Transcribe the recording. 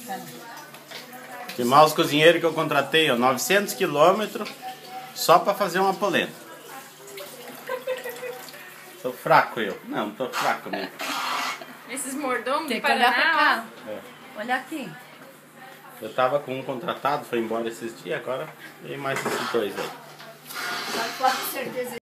Que mal os cozinheiros que eu contratei, ó, 900 quilômetros só pra fazer uma polenta. Tô fraco eu. Não tô fraco mesmo. Esses mordomos Tem do que olhar pra Paraná, cá. É. Olha aqui. Eu tava com um contratado, foi embora esses dias, agora tem mais esses dois aí. Mas com certeza.